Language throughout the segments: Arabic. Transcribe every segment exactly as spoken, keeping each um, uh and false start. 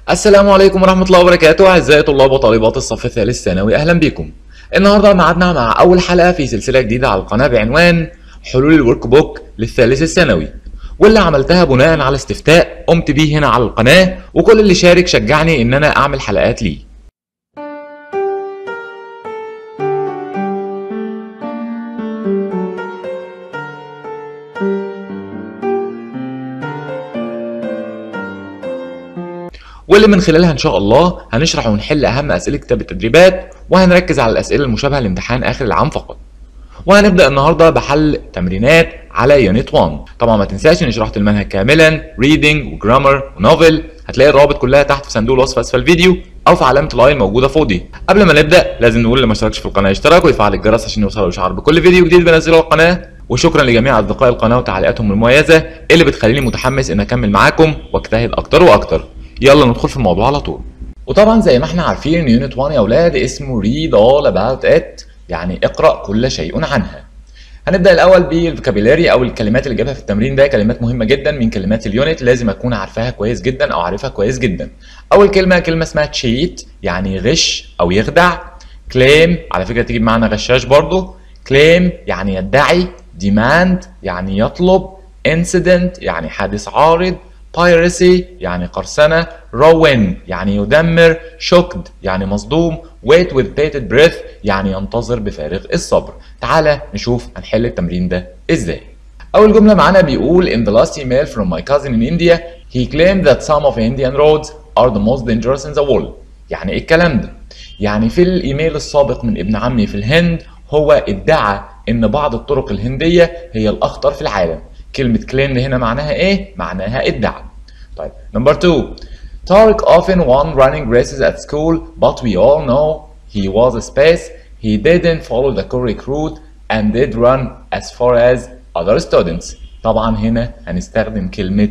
السلام عليكم ورحمة الله وبركاته أعزائي طلاب وطالبات الصف الثالث ثانوي، أهلا بكم. النهارده معادنا مع أول حلقة في سلسلة جديدة على القناة بعنوان حلول الورك بوك للثالث الثانوي، واللي عملتها بناء على استفتاء قمت بيه هنا على القناة، وكل اللي شارك شجعني إن أنا أعمل حلقات ليه. واللي من خلالها ان شاء الله هنشرح ونحل اهم اسئله كتاب التدريبات، وهنركز على الاسئله المشابهه لامتحان اخر العام فقط. وهنبدا النهارده بحل تمرينات على يونت واحد. طبعا ما تنساش اني شرحت المنهج كاملا، ريدنج وجرامر ونوفل. هتلاقي الروابط كلها تحت في صندوق الوصف اسفل الفيديو او في علامه الاي الموجوده فوقي. قبل ما نبدا لازم نقول اللي ما اشتركش في القناه يشترك ويفعل الجرس عشان يوصله اشعار بكل فيديو جديد بنزله على القناه. وشكرا لجميع اصدقاء القناه وتعليقاتهم المميزه اللي بتخليني متحمس ان اكمل معاكم واجتهد اكتر واكتر. يلا ندخل في الموضوع على طول. وطبعا زي ما احنا عارفين ان يونت واحد يا اولاد اسمه read all about it، يعني اقرا كل شيء عنها. هنبدا الاول بالفوكابيلاري او الكلمات اللي جابها في التمرين ده، كلمات مهمه جدا من كلمات اليونت لازم اكون عارفاها كويس جدا او عارفها كويس جدا. اول كلمه كلمه اسمها cheat يعني غش او يخدع. claim على فكره تيجي بمعنى غشاش برضه. claim يعني يدعي. demand يعني يطلب. incident يعني حادث عارض. piracy يعني قرصنة. ruin يعني يدمر. shocked يعني مصدوم. wait with bated breath يعني ينتظر بفارغ الصبر. تعالى نشوف هنحل التمرين ده ازاي. أول جملة معانا بيقول in the last email from my cousin in India he claimed that some of Indian roads are the most dangerous in the world. يعني ايه الكلام ده؟ يعني في الإيميل السابق من ابن عمي في الهند هو ادعى إن بعض الطرق الهندية هي الأخطر في العالم. كلمة claim هنا معناها ايه؟ معناها ادعى. طيب number two. Tariq often won running races at school but we all know he was a space. He didn't follow the correct route and did run as far as other students. طبعا هنا هنستخدم كلمة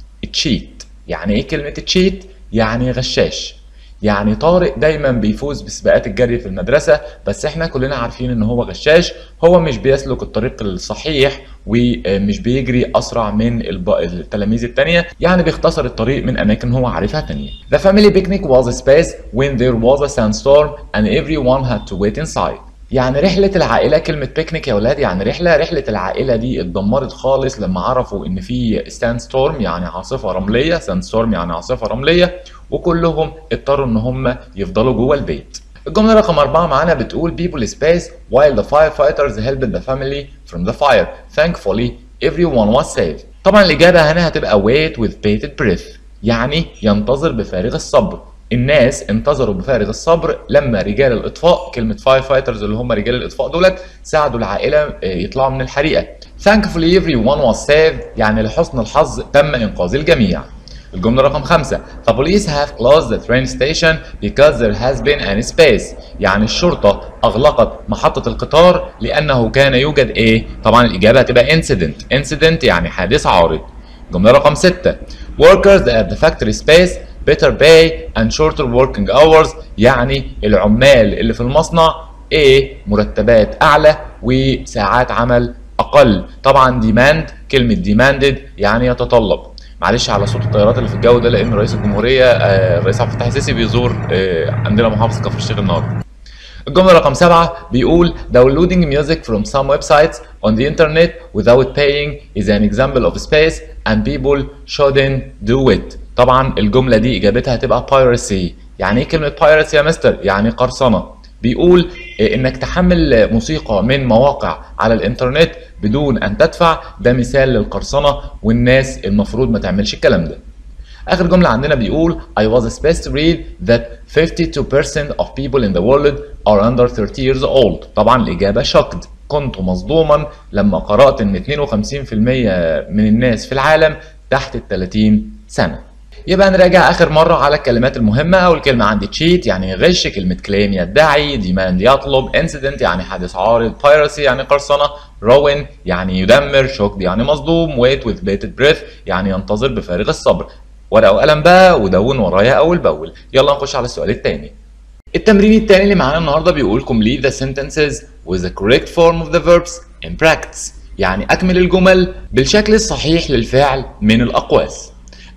cheat. يعني ايه كلمة cheat؟ يعني غشاش. يعني طارق دايما بيفوز بسباقات الجري في المدرسة، بس احنا كلنا عارفين ان هو غشاش. هو مش بيسلك الطريق الصحيح ومش بيجري اسرع من التلاميذ التانية، يعني بيختصر الطريق من اماكن هو عارفها تانية. The family picnic was a space when there was a sandstorm and everyone had to wait inside. يعني رحلة العائلة، كلمة بيكنيك يا ولاد يعني رحلة، رحلة العائلة دي اتدمرت خالص لما عرفوا ان في ساند ستورم يعني عاصفة رملية، ساند ستورم يعني عاصفة رملية، وكلهم اضطروا ان هم يفضلوا جوه البيت. الجملة رقم أربعة معانا بتقول people space while the firefighters helped the family from the fire. Thankfully everyone was saved. طبعا الإجابة هنا هتبقى wait with bated breath يعني ينتظر بفارغ الصبر. الناس انتظروا بفارغ الصبر لما رجال الاطفاء، كلمه فاير فايترز اللي هم رجال الاطفاء دولت، ساعدوا العائله يطلعوا من الحريقه. Thankfully everyone was saved يعني لحسن الحظ تم انقاذ الجميع. الجمله رقم خمسة. The police have closed the train station because there has been an space. يعني الشرطه اغلقت محطه القطار لانه كان يوجد ايه؟ طبعا الاجابه هتبقى incident. incident يعني حادث عارض. الجمله رقم ستة. Workers at the factory space better pay and shorter working hours. يعني العمال اللي في المصنع ايه؟ مرتبات اعلى وساعات عمل اقل. طبعا demand كلمه demanded يعني يتطلب. معلش على صوت الطيارات اللي في الجو ده لان رئيس الجمهوريه آه الرئيس عبد الفتاح السيسي بيزور آه عندنا محافظه كفر الشيخ النهارده. الجملة رقم سبعة بيقول downloading music from some websites on the internet without paying is an example of space and people shouldn't do it. طبعا الجملة دي إجابتها هتبقى piracy. يعني إيه كلمة piracy يا مستر؟ يعني قرصنة. بيقول إنك تحمل موسيقى من مواقع على الإنترنت بدون أن تدفع، ده مثال للقرصنة، والناس المفروض ما تعملش الكلام ده. آخر جملة عندنا بيقول I was supposed to read that fifty-two percent of people in the world are under thirty years old. طبعا الإجابة shocked. كنت مصدوما لما قرأت إن اثنين وخمسين بالمئة من الناس في العالم تحت ال ثلاثين سنة. يبقى نراجع آخر مرة على الكلمات المهمة. أول كلمة عندي cheat يعني غش، كلمة claim يدعي، demand يطلب، incident يعني حادث عارض، piracy يعني قرصنة، ruin يعني يدمر، shocked يعني مصدوم، wait with bated breath يعني ينتظر بفارغ الصبر. ورقة وقلم بقى ودون ورايا أول بأول. يلا نخش على السؤال التاني. التمرين التاني اللي معانا النهارده بيقول complete the sentences with the correct form of the verbs in practice. يعني أكمل الجمل بالشكل الصحيح للفعل من الأقواس.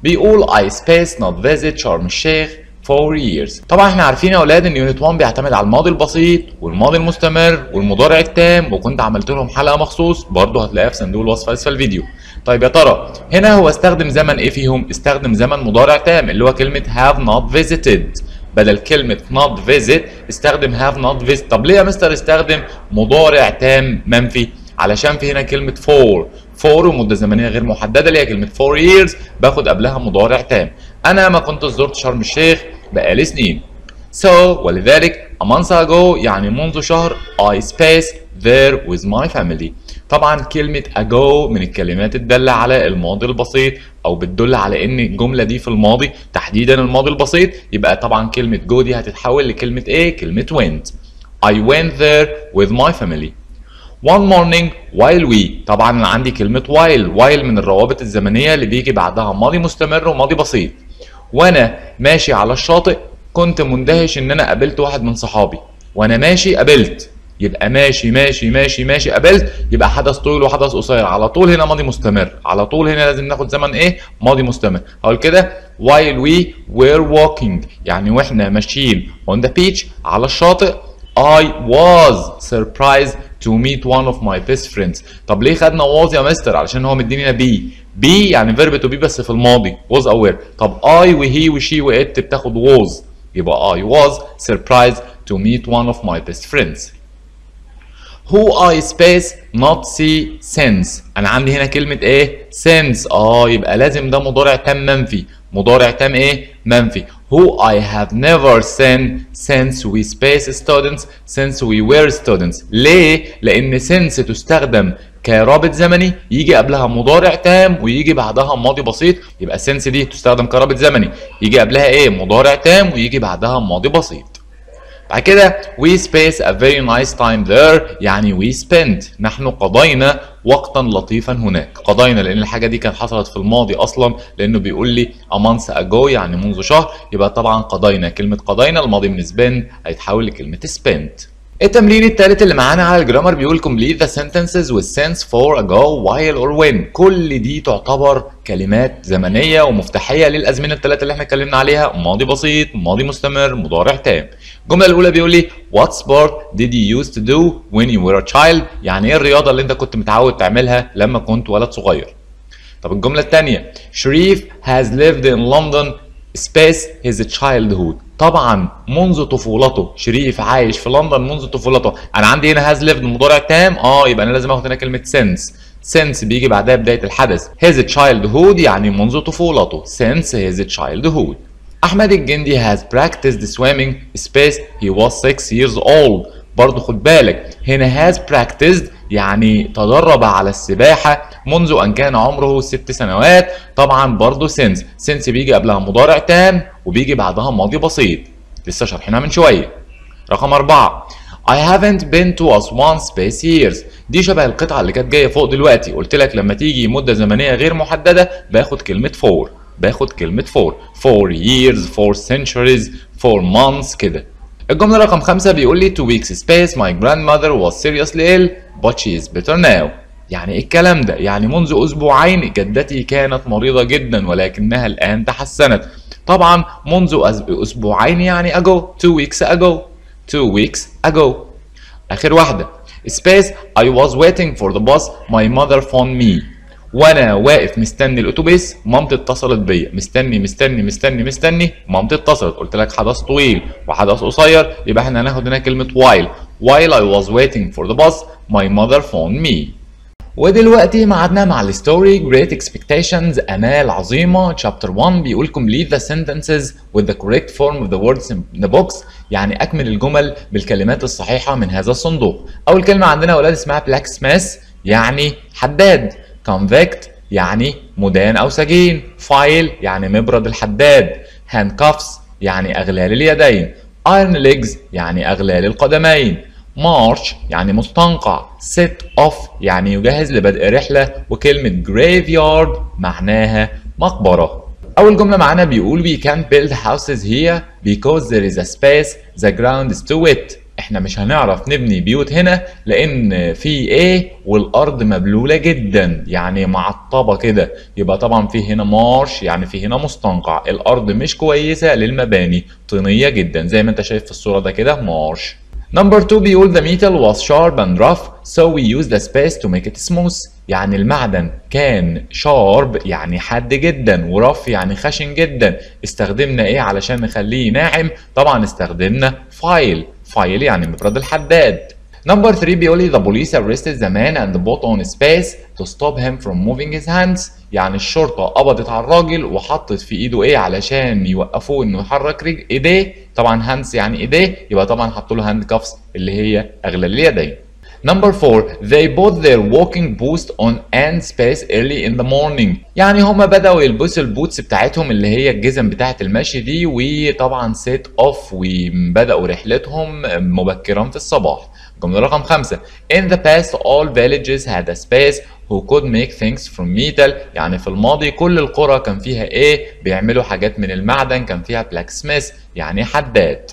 بيقول I space not visit شرم الشيخ for years. طبعا احنا عارفين يا اولاد ان يونت واحد بيعتمد على الماضي البسيط والماضي المستمر والمضارع التام، وكنت عملت لهم حلقه مخصوص برضه هتلاقيها في صندوق الوصف اسفل الفيديو. طيب يا ترى هنا هو استخدم زمن ايه فيهم؟ استخدم زمن مضارع تام اللي هو كلمه have not visited. بدل كلمه not visit استخدم have not visit. طب ليه يا مستر استخدم مضارع تام منفي؟ علشان في هنا كلمه for for ومده زمنيه غير محدده اللي هي كلمه four years باخد قبلها مضارع تام. انا ما كنت زرت شرم الشيخ بقالي سنين. So ولذلك a month ago يعني منذ شهر I spaced there with my family. طبعا كلمة ago من الكلمات الدالة على الماضي البسيط أو بتدل على إن الجملة دي في الماضي تحديدا الماضي البسيط، يبقى طبعا كلمة go دي هتتحول لكلمة إيه؟ كلمة went. I went there with my family. One morning while we. طبعا أنا عندي كلمة while. while من الروابط الزمنية اللي بيجي بعدها ماضي مستمر وماضي بسيط. وانا ماشي على الشاطئ كنت مندهش ان انا قابلت واحد من صحابي. وانا ماشي قابلت، يبقى ماشي ماشي ماشي ماشي قابلت، يبقى حدث طويل وحدث قصير. على طول هنا ماضي مستمر، على طول هنا لازم ناخد زمن ايه؟ ماضي مستمر. هقول كده while we were walking يعني واحنا ماشيين on the beach على الشاطئ I was surprised to meet one of my best friends. طب ليه خدنا was يا مستر؟ علشان هو مديني بي. بي يعني فيرب تو بي بس في الماضي was aware. طب I وهي وشي وات بتاخد was، يبقى I was surprised to meet one of my best friends. Who I space not see since. أنا عندي هنا كلمة إيه؟ since. آه يبقى لازم ده مضارع تام منفي. مضارع تام إيه؟ منفي. Who I have never seen since we space students since we were students. ليه؟ لأن since تستخدم كرابط زمني يجي قبلها مضارع تام ويجي بعدها ماضي بسيط، يبقى since دي تستخدم كرابط زمني يجي قبلها ايه؟ مضارع تام ويجي بعدها ماضي بسيط. بعد كده we space a very nice time there يعني we spent نحن قضينا وقتا لطيفا هناك. قضينا لان الحاجه دي كانت حصلت في الماضي اصلا لانه بيقول لي a month ago يعني منذ شهر، يبقى طبعا قضينا كلمه قضينا الماضي من spend هيتحول لكلمه spent. التمرين الثالث اللي معانا على الجرامر بيقول complete the sentences with since for ago while or when. كل دي تعتبر كلمات زمنيه ومفتاحيه للازمنه الثلاثه اللي احنا اتكلمنا عليها، ماضي بسيط، ماضي مستمر، مضارع تام. الجمله الاولى بيقول لي what sport did you used to do when you were a child؟ يعني ايه الرياضه اللي انت كنت متعود تعملها لما كنت ولد صغير. طب الجمله الثانيه شريف has lived in London space his childhood. طبعا منذ طفولته، شريف عايش في لندن منذ طفولته. انا عندي هنا has lived مضارع تام، اه يبقى انا لازم اخد هنا كلمه since. since بيجي بعدها بدايه الحدث. his childhood يعني منذ طفولته. since his childhood. احمد الجندي has practiced swimming space he was six years old. برضه خد بالك هنا has practiced يعني تدرب على السباحة منذ أن كان عمره ست سنوات. طبعا برضه since. since بيجي قبلها مضارع تام وبيجي بعدها ماضي بسيط لسه شارحينها من شوية. رقم أربعة I haven't been to Aswan space years. دي شبه القطعة اللي كانت جاية فوق دلوقتي، قلت لك لما تيجي مدة زمنية غير محددة باخد كلمة for. باخد كلمة for. for years, for centuries, for months كده. الجملة رقم خمسة بيقول لي two weeks space my grandmother was seriously ill but she is better now. يعني ايه الكلام ده؟ يعني منذ اسبوعين جدتي كانت مريضة جدا ولكنها الآن تحسنت. طبعا منذ اسبوعين يعني ago. two weeks ago. two weeks ago. آخر واحدة space I was waiting for the bus my mother phoned me. وانا واقف مستني الاتوبيس مامتي اتصلت بيا. مستني مستني مستني مستني مامتي اتصلت. قلت لك حدث طويل وحدث قصير، يبقى احنا هناخد هنا كلمه while. while I was waiting for the bus my mother phoned me. ودلوقتي معادنا مع الستوري Great Expectations امال عظيمه chapter one بيقول complete the sentences with the correct form of the words in the box. يعني اكمل الجمل بالكلمات الصحيحه من هذا الصندوق. اول كلمه عندنا يا اولاد اسمها blacksmith يعني حداد. convict يعني مدان أو سجين. file يعني مبرد الحداد. handcuffs يعني أغلال اليدين. iron legs يعني أغلال القدمين. march يعني مستنقع. set off يعني يجهز لبدء رحلة. وكلمة graveyard معناها مقبرة. أول جملة معانا بيقول we can't build houses here because there is a space the ground is too wet. احنا مش هنعرف نبني بيوت هنا لان في ايه والارض مبلوله جدا يعني معطبه كده، يبقى طبعا في هنا مارش يعني في هنا مستنقع، الارض مش كويسه للمباني، طينيه جدا زي ما انت شايف في الصوره ده كده مارش. نمبر اتنين بيقول the metal was sharp and rough so we used the space to make it smooth. يعني المعدن كان شارب يعني حاد جدا ورف يعني خشن جدا، استخدمنا ايه علشان نخليه ناعم؟ طبعا استخدمنا فايل، فايل يعني مفرد الحداد. نمبر تلاتة بيقول لي the police arrested the man and put on space to stop him from moving his hands. يعني الشرطة قبضت على الراجل وحطت في ايده ايه علشان يوقفوه انه يحرك رجل ايديه، طبعا هاندز يعني ايديه، يبقى طبعا حطوا له هاند كافس اللي هي اغلى اليدين. نمبر أربعة they put their walking boots on and space early in the morning. يعني هما بدأوا يلبسوا البوتس بتاعتهم اللي هي الجزم بتاعت المشي دي، وطبعا سيت اوف وبدأوا رحلتهم مبكرا في الصباح. جملة رقم خمسة in the past all villages had a space who could make things from metal. يعني في الماضي كل القرى كان فيها ايه؟ بيعملوا حاجات من المعدن، كان فيها blacksmith يعني حداد.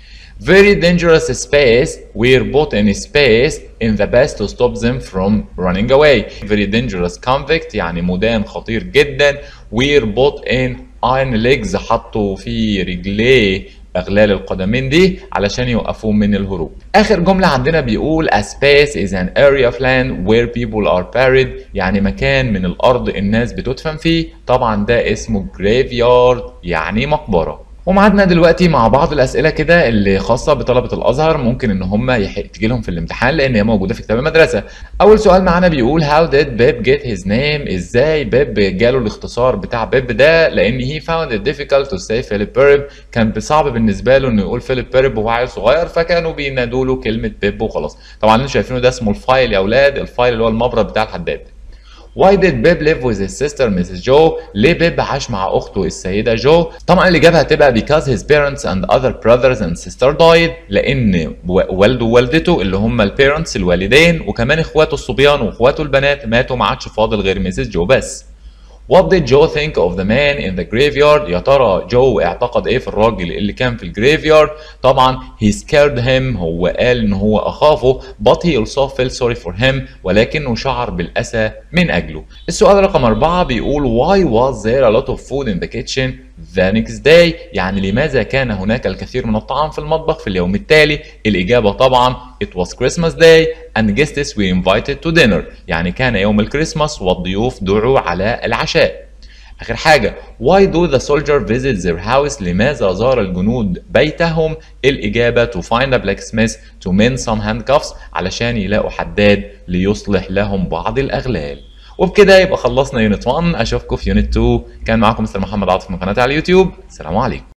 Very dangerous space were put in space in the past to stop them from running away. Very dangerous convict يعني مدان خطير جدا. were put in iron legs حطوا في رجليه أغلال القدمين دي علشان يوقفوه من الهروب. آخر جملة عندنا بيقول a space is an area of land where people are buried. يعني مكان من الأرض الناس بتدفن فيه، طبعا ده اسمه graveyard يعني مقبرة. ومعادنا دلوقتي مع بعض الاسئله كده اللي خاصه بطلبه الازهر، ممكن ان هم يح... تجي لهم في الامتحان لان هي موجوده في كتاب المدرسه. اول سؤال معانا بيقول how did Bib get his name. ازاي بيب جاله الاختصار بتاع بيب ده؟ لان he found it difficult to say Philip Bib. كان صعب بالنسبه له انه يقول فيليب بيرب وهو عيل صغير، فكانوا بينادوا له كلمه بيب وخلاص. طبعا اللي شايفينه ده اسمه الفايل يا اولاد، الفايل اللي هو المبرد بتاع الحداد. Why did Bib live with his sister missus Joe؟ ليه بيب عاش مع أخته السيدة جو؟ طبعا الإجابة هتبقى because his parents and other brothers and sister died. لأن والده ووالدته اللي هم البيرنتس الوالدين وكمان إخواته الصبيان وإخواته البنات ماتوا، ما عادش فاضل غير ميسيس جو بس. What did Joe think of the man in the graveyard؟ يا ترى جو اعتقد ايه في الراجل اللي كان في الجريفيارد؟ طبعا he scared him، هو قال ان هو اخافه، but he also felt sorry for him، ولكنه شعر بالاسى من اجله. السؤال رقم أربعة بيقول why was there a lot of food in the kitchen the next day؟ يعني لماذا كان هناك الكثير من الطعام في المطبخ في اليوم التالي؟ الإجابة طبعا it was Christmas day and guests were invited to dinner. يعني كان يوم الكريسماس والضيوف دعوا على العشاء. آخر حاجة why do the soldier visit their house؟ لماذا زار الجنود بيتهم؟ الإجابة to find a blacksmith to mend some handcuffs، علشان يلاقوا حداد ليصلح لهم بعض الأغلال. وبكده يبقى خلصنا يونت واحد، اشوفكم في يونت اتنين. كان معاكم مستر محمد عاطف من قناتي على اليوتيوب. السلام عليكم.